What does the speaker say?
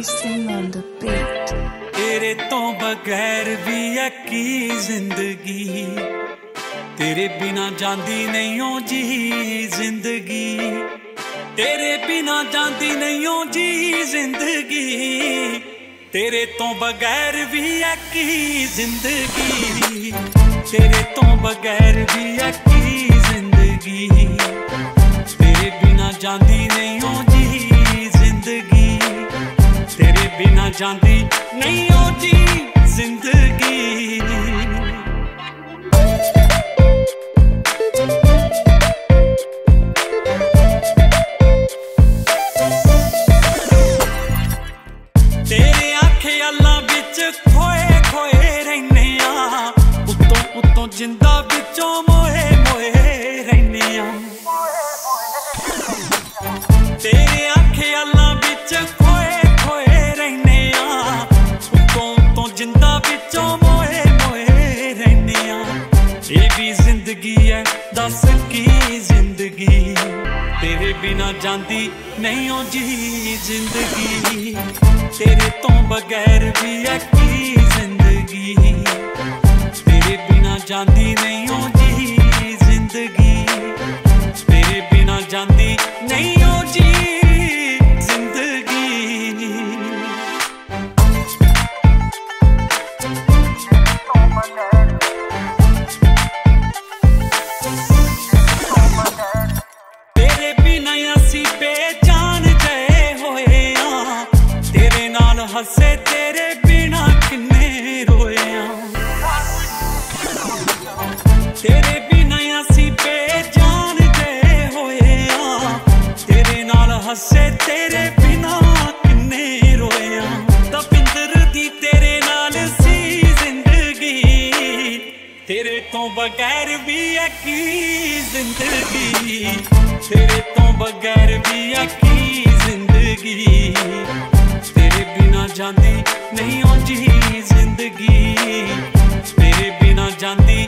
Sing on the beat. तेरे तो बगैर भी है की जिंदगी, तेरे बिना जांदी नहीं हो जी जिंदगी, तेरे बिना जांदी नहीं हो जी जिंदगी, तेरे तो बगैर भी है की जिंदगी, तेरे तो बगैर भी है की जिंदगी, तेरे बिना जांदी नहीं हो जी जिंदगी, तेरे बिना जांदी नहीं हो जी जिंदगी। तेरे आखे अल्लाह बिच खोए खोए रहने आ, उत्तों उत्तों जिंदा बिचों मोए मोए रहने आ, तेरे आखे अल्लाह बिच खोए खोए रहने आ, उत्तों उत्तों जिंदा बिचों मोए मोए रहने आ। ये भी जिंदगी है दस की जिंदगी, तेरे बिना जांदी नहीं हो जी जिंदगी, तेरे तो बगैर भी है की जिंदगी, तेरे बिना जांदी नहीं हो जी जिंदगी, तेरे बिना जांदी नहीं हो जी जिंदगी। तेरे बिना असी बेजान जए होए आ, तेरे नाल हसे तेरे बिना किन्ने रोए आ, तेरे बिना असी बेजान जए होए आ, तेरे नाल हसे तेरे बिना किन्ने रोए आ। तपिंदर दी तेरे नाल सी जिंदगी, तेरे तो बगैर भी है की जिंदगी, तेरे तो बगैर भी है की जिंदगी, तेरे बिना जांदी नहीं हो जी जिंदगी, तेरे बिना जांदी